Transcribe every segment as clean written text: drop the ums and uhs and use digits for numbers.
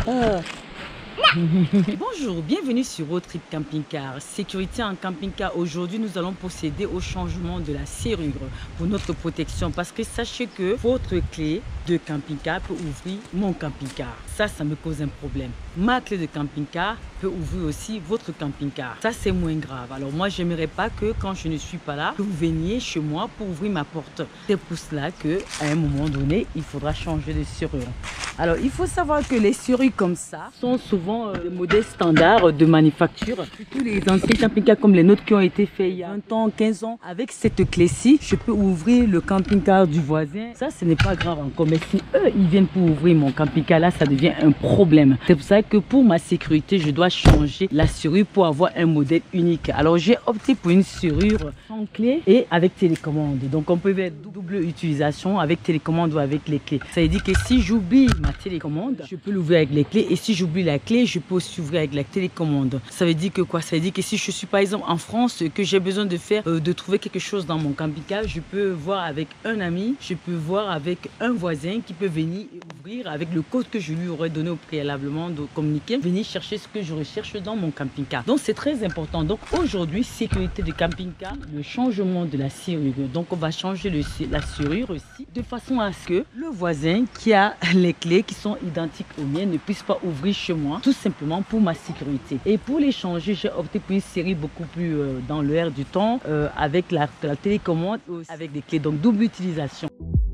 Bonjour, bienvenue sur Road Trip Camping Car. Sécurité en camping car. Aujourd'hui, nous allons procéder au changement de la serrure pour notre protection parce que sachez que votre clé de camping car peut ouvrir mon camping car. Ça me cause un problème. Ma clé de camping car peut ouvrir aussi votre camping car. Ça, c'est moins grave. Alors moi, j'aimerais pas que quand je ne suis pas là, que vous veniez chez moi pour ouvrir ma porte. C'est pour cela que, à un moment donné, il faudra changer de serrure. Alors, il faut savoir que les serrures comme ça sont souvent des modèles standards de manufacture. Tous les anciens camping-cars comme les nôtres qui ont été faits il y a 20 ans, 15 ans, avec cette clé-ci, je peux ouvrir le camping-car du voisin. Ça, ce n'est pas grave encore. Mais si eux, ils viennent pour ouvrir mon camping-car, là, ça devient un problème. C'est pour ça que pour ma sécurité, je dois changer la serrure pour avoir un modèle unique. Alors, j'ai opté pour une serrure sans clé et avec télécommande. Donc, on peut faire double utilisation avec télécommande ou avec les clés. Ça veut dire que si j'oublie ma télécommande, je peux l'ouvrir avec les clés. Et si j'oublie la clé, je peux aussi ouvrir avec la télécommande. Ça veut dire que quoi? Ça veut dire que si je suis par exemple en France, que j'ai besoin de faire, de trouver quelque chose dans mon camping-car, je peux voir avec un ami, je peux voir avec un voisin qui peut venir et ouvrir avec le code que je lui aurais donné au préalablement de communiquer, venir chercher ce que je recherche dans mon camping-car. Donc c'est très important. Donc aujourd'hui, sécurité de camping-car, le changement de la serrure. Donc on va changer la serrure aussi de façon à ce que le voisin qui a les clés qui sont identiques aux miennes ne puisse pas ouvrir chez moi, tout simplement pour ma sécurité. Et pour les changer, j'ai opté pour une série beaucoup plus dans l'air du temps, avec la télécommande, avec des clés, donc double utilisation.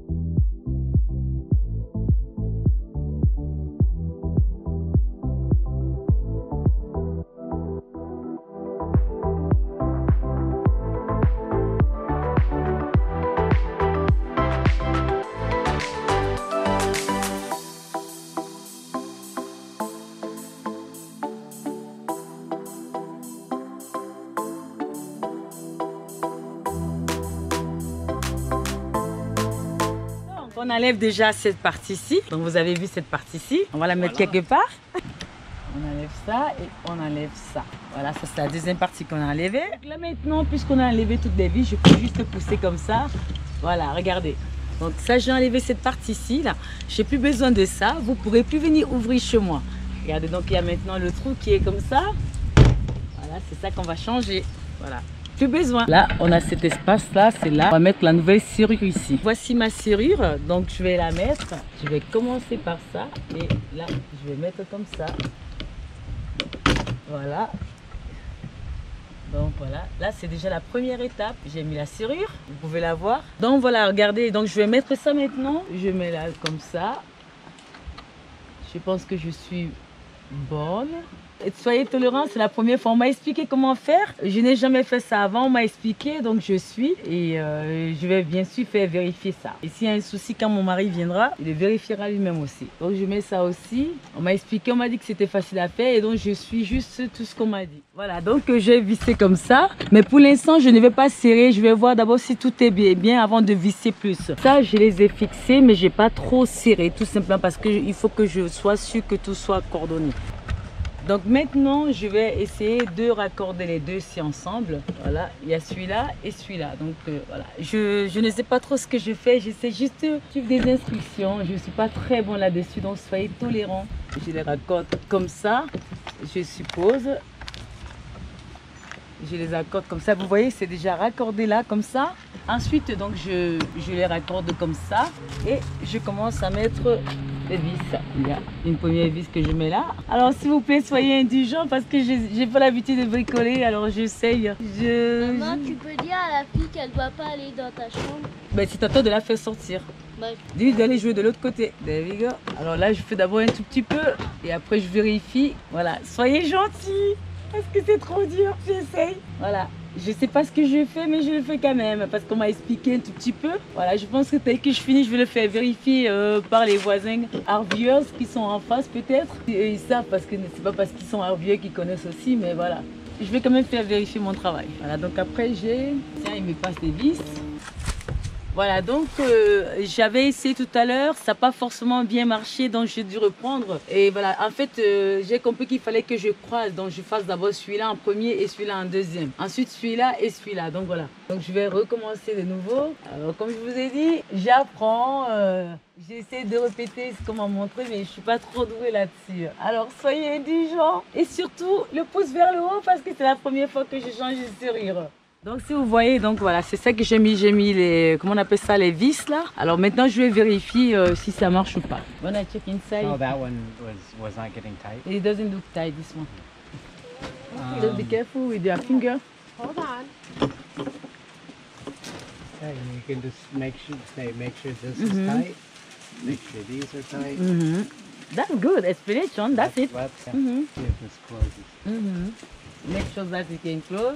On enlève déjà cette partie-ci. Donc vous avez vu cette partie-ci. On va la mettre quelque part. On enlève ça et on enlève ça. Voilà, ça c'est la deuxième partie qu'on a enlevée. Donc là maintenant, puisqu'on a enlevé toutes les vis, je peux juste pousser comme ça. Voilà, regardez. Donc ça, j'ai enlevé cette partie-ci là. J'ai plus besoin de ça. Vous pourrez plus venir ouvrir chez moi. Regardez, donc il y a maintenant le trou qui est comme ça. Voilà, c'est ça qu'on va changer. Voilà. Plus besoin. Là, on a cet espace-là, c'est là. On va mettre la nouvelle serrure ici. Voici ma serrure, donc je vais la mettre. Je vais commencer par ça et là, je vais mettre comme ça. Voilà. Donc voilà, là c'est déjà la première étape. J'ai mis la serrure, vous pouvez la voir. Donc voilà, regardez, donc je vais mettre ça maintenant. Je mets là comme ça. Je pense que je suis bonne. Et soyez tolérants, c'est la première fois. On m'a expliqué comment faire. Je n'ai jamais fait ça avant. On m'a expliqué, donc je suis. Et je vais bien sûr faire vérifier ça. Et s'il y a un souci, quand mon mari viendra, il le vérifiera lui-même aussi. Donc je mets ça aussi. On m'a expliqué, on m'a dit que c'était facile à faire. Et donc je suis juste tout ce qu'on m'a dit. Voilà, donc j'ai vissé comme ça. Mais pour l'instant, je ne vais pas serrer. Je vais voir d'abord si tout est bien avant de visser plus. Ça, je les ai fixés, mais je n'ai pas trop serré. Tout simplement parce qu'il faut que je sois sûre que tout soit coordonné. Donc maintenant, je vais essayer de raccorder les deux ici ensemble. Voilà, il y a celui-là et celui-là. Donc voilà, je ne sais pas trop ce que je fais. J'essaie juste de suivre des instructions. Je ne suis pas très bon là-dessus, donc soyez tolérants. Je les raccorde comme ça, je suppose. Je les accorde comme ça. Vous voyez, c'est déjà raccordé là, comme ça. Ensuite, donc, je les raccorde comme ça. Et je commence à mettre les vis. Il y a une première vis que je mets là. Alors, s'il vous plaît, soyez indulgents parce que je n'ai pas l'habitude de bricoler. Alors, j'essaye. Maman, tu peux dire à la fille qu'elle ne doit pas aller dans ta chambre? Ben, c'est à toi de la faire sortir. Ouais. Dis d'aller jouer de l'autre côté. There we go. Alors là, je fais d'abord un tout petit peu. Et après, je vérifie. Voilà. Soyez gentils. Parce que c'est trop dur, j'essaye. Voilà, je sais pas ce que je fais, mais je le fais quand même. Parce qu'on m'a expliqué un tout petit peu. Voilà, je pense que dès que je finis, je vais le faire vérifier par les voisins harvieux qui sont en face peut-être. Ils savent parce que c'est pas parce qu'ils sont harvieux qu'ils connaissent aussi, mais voilà. Je vais quand même faire vérifier mon travail. Voilà, donc après Tiens, il me passe des vis. Voilà, donc j'avais essayé tout à l'heure, ça n'a pas forcément bien marché, donc j'ai dû reprendre. Et voilà, en fait, j'ai compris qu'il fallait que je croise, donc je fasse d'abord celui-là en premier et celui-là en deuxième. Ensuite celui-là et celui-là, donc voilà. Donc je vais recommencer de nouveau. Alors comme je vous ai dit, j'apprends, j'essaie de répéter ce qu'on m'a montré, mais je ne suis pas trop douée là-dessus. Alors soyez indulgents et surtout le pouce vers le haut parce que c'est la première fois que je change de serrure. Donc si vous voyez, donc voilà, c'est ça que j'ai mis les, comment on appelle ça, les vis là. Alors maintenant je vais vérifier si ça marche ou pas. When I check inside. Oh, that one was not getting tight. It doesn't look tight, this one. Just be careful with your finger. Hold on. Okay, and you can just make sure this is tight. Make sure these are tight. That's good explanation. That's it. Yeah. See if this closes. Make sure that it can close.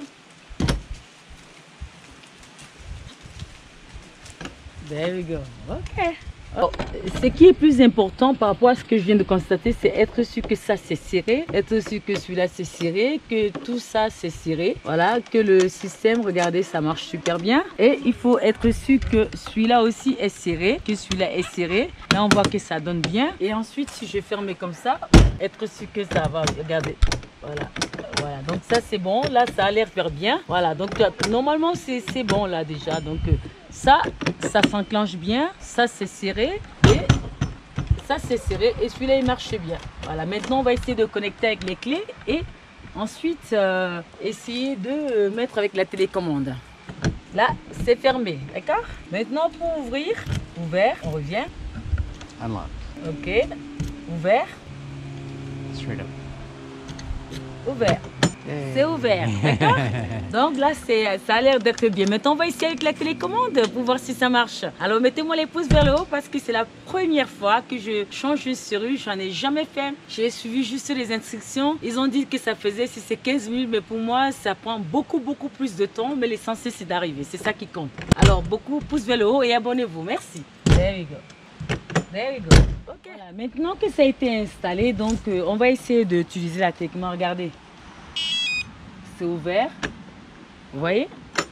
There we go. Ok. Alors, ce qui est plus important par rapport à ce que je viens de constater, c'est être sûr que ça c'est serré, être sûr que celui-là c'est serré, que tout ça c'est serré. Voilà, que le système, regardez, ça marche super bien. Et il faut être sûr que celui-là aussi est serré, que celui-là est serré. Là, on voit que ça donne bien. Et ensuite, si je ferme comme ça, être sûr que ça va. Regardez. Voilà. Voilà, donc ça c'est bon. Là, ça a l'air faire bien. Voilà, donc normalement c'est bon là déjà. Donc ça s'enclenche bien. Ça c'est serré et ça c'est serré et celui-là il marche bien. Voilà, maintenant on va essayer de connecter avec les clés et ensuite essayer de mettre avec la télécommande. Là, c'est fermé, d'accord? Maintenant pour ouvrir, ouvert, on revient. Unlocked. Ok, ouvert. Straight up. Ouvert. C'est ouvert, d'accord? Donc là, ça a l'air d'être bien. Maintenant, on va essayer avec la télécommande pour voir si ça marche. Alors, mettez-moi les pouces vers le haut parce que c'est la première fois que je change une serrure. J'en ai jamais fait. J'ai suivi juste les instructions. Ils ont dit que ça faisait, si c'est 15 minutes, mais pour moi, ça prend beaucoup plus de temps. Mais l'essentiel, c'est d'arriver. C'est ça qui compte. Alors, beaucoup pouces vers le haut et abonnez-vous. Merci. There we go. There we go. Ok. Voilà, maintenant que ça a été installé, donc on va essayer d'utiliser la télécommande. Regardez. C'est ouvert, vous voyez,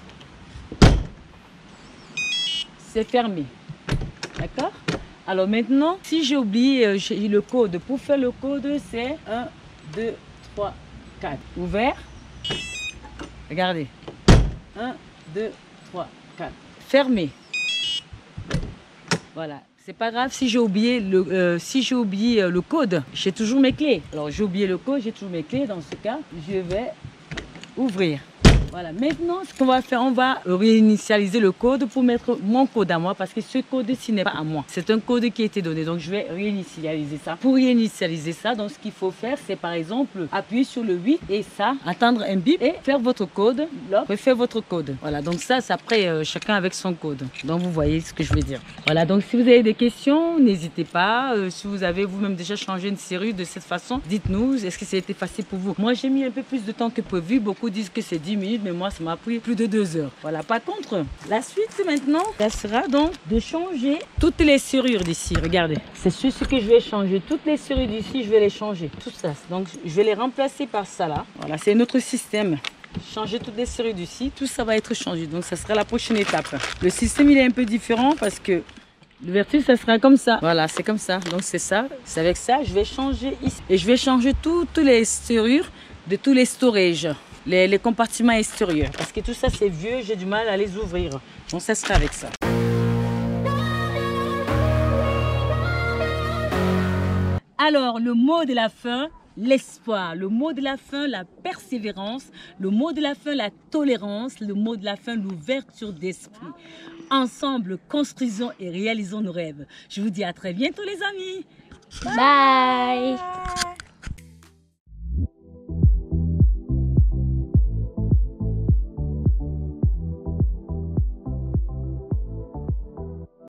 c'est fermé, d'accord? Alors maintenant, si j'ai oublié le code, pour faire le code, c'est 1, 2, 3, 4. Ouvert, regardez, 1, 2, 3, 4. Fermé, voilà. C'est pas grave si j'ai oublié le code, j'ai toujours mes clés. Alors j'ai oublié le code, j'ai toujours mes clés. Dans ce cas, je vais ouvrir. Voilà, maintenant ce qu'on va faire, on va réinitialiser le code pour mettre mon code à moi parce que ce code-ci n'est pas à moi. C'est un code qui a été donné, donc je vais réinitialiser ça. Pour réinitialiser ça, donc ce qu'il faut faire, c'est par exemple appuyer sur le 8 et ça, attendre un bip et faire votre code, là, refaire votre code. Voilà, donc ça, c'est après chacun avec son code. Donc vous voyez ce que je veux dire. Voilà, donc si vous avez des questions, n'hésitez pas. Si vous avez vous-même déjà changé une serrure de cette façon, dites-nous, est-ce que ça a été facile pour vous? Moi, j'ai mis un peu plus de temps que prévu. Beaucoup disent que c'est 10 minutes. Mais moi, ça m'a pris plus de 2 heures. Voilà, par contre, la suite maintenant, ça sera donc de changer toutes les serrures d'ici. Regardez, c'est ce que je vais changer. Toutes les serrures d'ici, je vais les changer. Tout ça. Donc, je vais les remplacer par ça là. Voilà, c'est notre système. Changer toutes les serrures d'ici, tout ça va être changé. Donc, ça sera la prochaine étape. Le système, il est un peu différent parce que l'ouverture, ça sera comme ça. Voilà, c'est comme ça. Donc, c'est ça. C'est avec ça, je vais changer ici. Et je vais changer toutes les serrures de tous les storages. Les compartiments extérieurs. Parce que tout ça, c'est vieux, j'ai du mal à les ouvrir. Donc, ça sera avec ça. Alors, le mot de la fin, l'espoir. Le mot de la fin, la persévérance. Le mot de la fin, la tolérance. Le mot de la fin, l'ouverture d'esprit. Ensemble, construisons et réalisons nos rêves. Je vous dis à très bientôt, les amis. Bye.